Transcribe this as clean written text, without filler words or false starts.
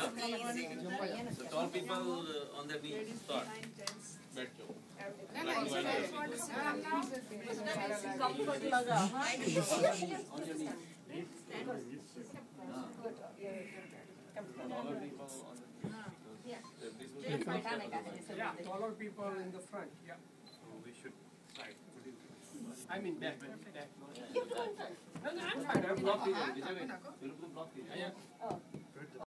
So tall people on their knees. Start. Comfort laga. On your knees. Taller people in the front. Yeah. So we should side. I mean back. No, I'm fine. I'm blocked. Block.